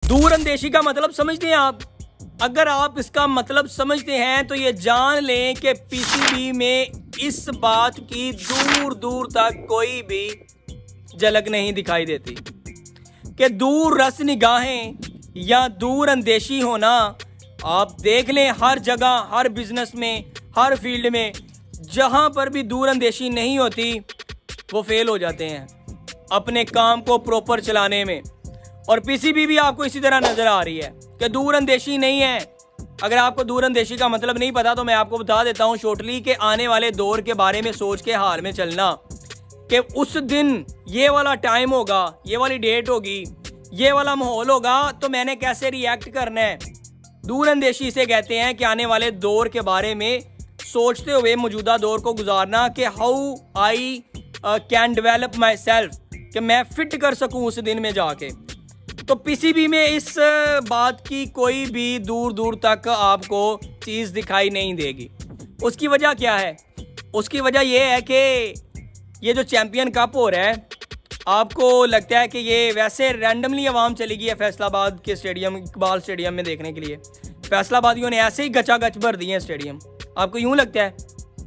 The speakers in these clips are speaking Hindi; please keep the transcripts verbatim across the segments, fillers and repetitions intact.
दूर अंदेशी का मतलब समझते हैं आप? अगर आप इसका मतलब समझते हैं तो ये जान लें कि पीसीबी में इस बात की दूर दूर तक कोई भी झलक नहीं दिखाई देती कि दूर रस निगाहें या दूर अंदेशी होना। आप देख लें हर जगह, हर बिजनेस में, हर फील्ड में जहां पर भी दूर अंदेशी नहीं होती वो फेल हो जाते हैं अपने काम को प्रॉपर चलाने में। और पीसीबी भी आपको इसी तरह नजर आ रही है कि दूर अंदेशी नहीं है। अगर आपको दूर अंदेशी का मतलब नहीं पता तो मैं आपको बता देता हूं शॉर्टली के आने वाले दौर के बारे में सोच के हाल में चलना कि उस दिन ये वाला टाइम होगा, ये वाली डेट होगी, ये वाला माहौल होगा तो मैंने कैसे रिएक्ट करना है। दूर अंदेशी इसे कहते हैं कि आने वाले दौर के बारे में सोचते हुए मौजूदा दौर को गुजारना कि how I can develop myself, कि मैं फिट कर सकूं उस दिन में जाके। तो पीसीबी में इस बात की कोई भी दूर दूर तक आपको चीज़ दिखाई नहीं देगी। उसकी वजह क्या है? उसकी वजह यह है कि ये जो चैम्पियन कप हो रहा है, आपको लगता है कि ये वैसे रैंडमली आवाम चली गई है फैसलाबाद के स्टेडियम, इकबाल स्टेडियम में देखने के लिए। फैसलाबादियों ने ऐसे ही गचा गच भर दिए हैं स्टेडियम, आपको यूं लगता है?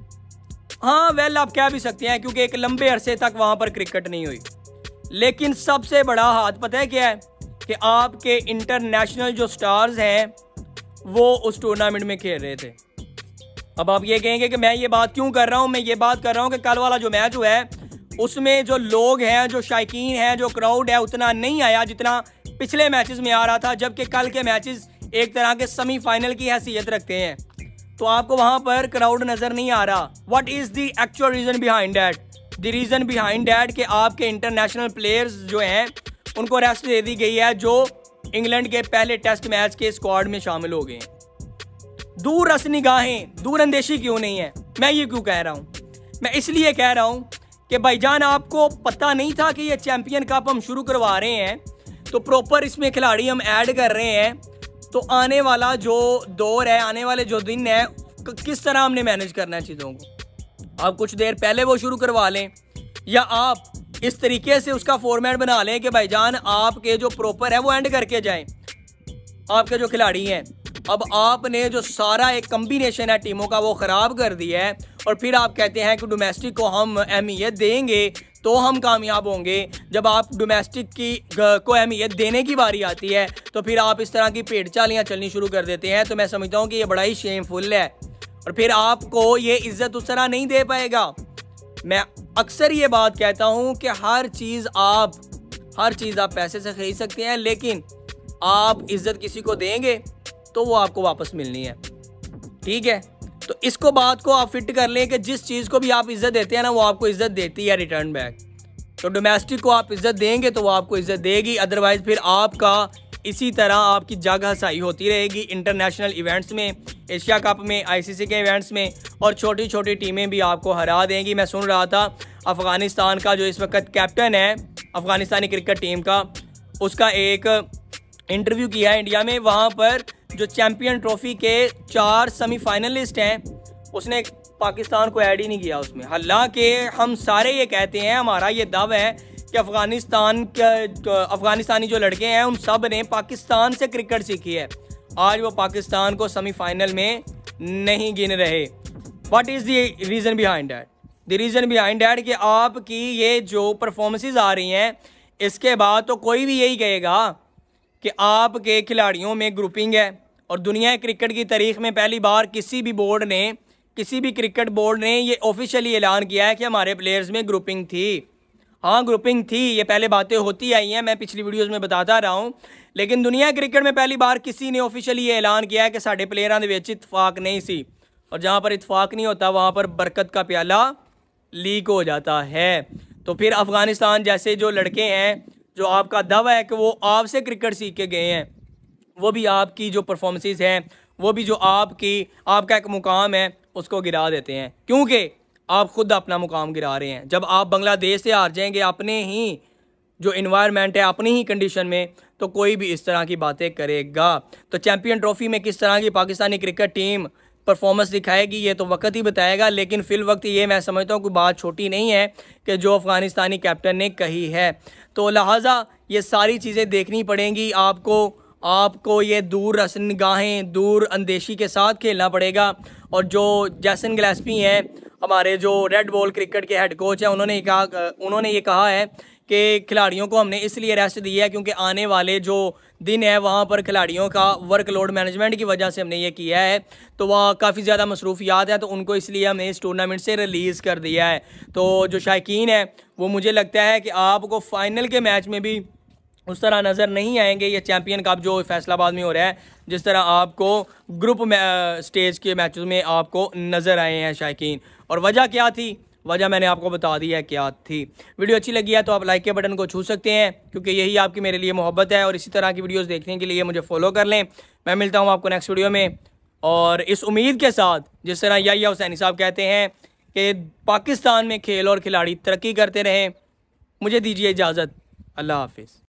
हाँ वेल आप कह भी सकते हैं क्योंकि एक लंबे अरसे तक वहां पर क्रिकेट नहीं हुई। लेकिन सबसे बड़ा हाथ पता है क्या है? कि आपके इंटरनेशनल जो स्टार्स हैं वो उस टूर्नामेंट में खेल रहे थे। अब आप ये कहेंगे कि मैं ये बात क्यों कर रहा हूँ? मैं ये बात कर रहा हूँ कि कल वाला जो मैच हुआ है उसमें जो लोग हैं, जो शायकीन हैं, जो क्राउड है उतना नहीं आया जितना पिछले मैचेस में आ रहा था, जबकि कल के मैचेस एक तरह के सेमीफाइनल की हैसियत रखते हैं। तो आपको वहां पर क्राउड नजर नहीं आ रहा। What is the actual reason behind that? The reason behind that कि आपके इंटरनेशनल प्लेयर्स जो हैं उनको रेस्ट दे दी गई है, जो इंग्लैंड के पहले टेस्ट मैच के स्क्वाड में शामिल हो गए हैं। दूर रस निगाहें, दूर अंदेशी क्यों नहीं है? मैं ये क्यों कह रहा हूं? मैं इसलिए कह रहा हूं कि भाईजान आपको पता नहीं था कि ये चैंपियन कप हम शुरू करवा रहे हैं, तो प्रॉपर इसमें खिलाड़ी हम ऐड कर रहे हैं। तो आने वाला जो दौर है, आने वाले जो दिन है, किस तरह हमने मैनेज करना है चीज़ों को। आप कुछ देर पहले वो शुरू करवा लें या आप इस तरीके से उसका फॉर्मेट बना लें कि भाईजान आपके जो प्रॉपर है वो एंड करके जाएं आपके जो खिलाड़ी हैं। अब आपने जो सारा एक कम्बिनेशन है टीमों का वो ख़राब कर दिया है और फिर आप कहते हैं कि डोमेस्टिक को हम अहमियत देंगे तो हम कामयाब होंगे। जब आप डोमेस्टिक की को अहमियत देने की बारी आती है तो फिर आप इस तरह की पेट चालियाँ चलनी शुरू कर देते हैं। तो मैं समझता हूँ कि ये बड़ा ही शेमफुल है और फिर आपको ये इज्जत उस तरह नहीं दे पाएगा। मैं अक्सर ये बात कहता हूँ कि हर चीज़ आप हर चीज़ आप पैसे से खरीद सकते हैं, लेकिन आप इज्जत किसी को देंगे तो वो आपको वापस मिलनी है। ठीक है, तो इसको बात को आप फिट कर लें कि जिस चीज़ को भी आप इज्जत देते हैं ना वो आपको इज्जत देती है रिटर्न बैक। तो डोमेस्टिक को आप इज्जत देंगे तो वो आपको इज्जत देगी, अदरवाइज फिर आपका इसी तरह आपकी जगह हसाई होती रहेगी इंटरनेशनल इवेंट्स में, एशिया कप में, आईसीसी के इवेंट्स में, और छोटी छोटी टीमें भी आपको हरा देंगी। मैं सुन रहा था अफ़गानिस्तान का जो इस वक्त कैप्टन है अफ़गानिस्तानी क्रिकेट टीम का, उसका एक इंटरव्यू किया है इंडिया में। वहाँ पर जो चैम्पियन ट्रॉफी के चार सेमीफाइनलिस्ट हैं उसने पाकिस्तान को ऐड ही नहीं किया उसमें। हालांकि हम सारे ये कहते हैं, हमारा ये दावा है कि अफ़गानिस्तान के अफ़गानिस्तानी जो लड़के हैं उन सब ने पाकिस्तान से क्रिकेट सीखी है। आज वो पाकिस्तान को सेमीफाइनल में नहीं गिन रहे। What is the reason behind that? The reason behind that कि आपकी ये जो परफॉर्मेंसेस आ रही हैं इसके बाद तो कोई भी यही कहेगा कि आपके खिलाड़ियों में ग्रुपिंग है। और दुनिया क्रिकेट की तारीख में पहली बार किसी भी बोर्ड ने किसी भी क्रिकेट बोर्ड ने ये ऑफिशियली ऐलान किया है कि हमारे प्लेयर्स में ग्रुपिंग थी। हाँ ग्रुपिंग थी, ये पहले बातें होती आई हैं, मैं पिछली वीडियोस में बताता रहा हूँ, लेकिन दुनिया क्रिकेट में पहली बार किसी ने ऑफिशियली ये ऐलान किया है कि साढ़े प्लेयरां दे विच इतफाक नहीं सी। और जहाँ पर इतफाक नहीं होता वहाँ पर बरकत का प्याला लीक हो जाता है। तो फिर अफ़गानिस्तान जैसे जो लड़के हैं जो आपका दावा है कि वो आपसे क्रिकेट सीख के गए हैं, वो भी आपकी जो परफॉर्मेंसेस हैं, वो भी जो आपकी आपका एक मुकाम है उसको गिरा देते हैं, क्योंकि आप खुद अपना मुकाम गिरा रहे हैं। जब आप बांग्लादेश से हार जाएंगे अपने ही जो इन्वायरमेंट है, अपनी ही कंडीशन में, तो कोई भी इस तरह की बातें करेगा। तो चैम्पियन ट्रॉफी में किस तरह की पाकिस्तानी क्रिकेट टीम परफॉर्मेंस दिखाएगी ये तो वक्त ही बताएगा, लेकिन फिल वक्त ये मैं समझता हूँ कोई बात छोटी नहीं है कि जो अफ़गानिस्तानी कैप्टन ने कही है। तो लिहाजा ये सारी चीज़ें देखनी पड़ेंगी आपको आपको ये दूर रस निगाहें दूर अंदेशी के साथ खेलना पड़ेगा। और जो जैसन गिलेस्पी हैं हमारे जो रेड बॉल क्रिकेट के हेड कोच हैं, उन्होंने कहा उन्होंने ये कहा है कि खिलाड़ियों को हमने इसलिए रेस्ट दी है क्योंकि आने वाले जो दिन है वहाँ पर खिलाड़ियों का वर्कलोड मैनेजमेंट की वजह से हमने ये किया है, तो वह काफ़ी ज़्यादा मसरूफियात है, तो उनको इसलिए हमने इस टूर्नामेंट से रिलीज़ कर दिया है। तो जो शायकीन है वो मुझे लगता है कि आपको फ़ाइनल के मैच में भी उस तरह नज़र नहीं आएंगे। ये चैम्पियन कप जो फैसलाबाद में हो रहा है, जिस तरह आपको ग्रुप स्टेज के मैचों में आपको नज़र आए हैं शायकीन। और वजह क्या थी, वजह मैंने आपको बता दी है क्या थी। वीडियो अच्छी लगी है तो आप लाइक के बटन को छू सकते हैं, क्योंकि यही आपकी मेरे लिए मोहब्बत है। और इसी तरह की वीडियोस देखने के लिए मुझे फॉलो कर लें। मैं मिलता हूं आपको नेक्स्ट वीडियो में, और इस उम्मीद के साथ जिस तरह याहिया हुसैनी साहब कहते हैं कि पाकिस्तान में खेल और खिलाड़ी तरक्की करते रहें। मुझे दीजिए इजाज़त, अल्लाह हाफिज़।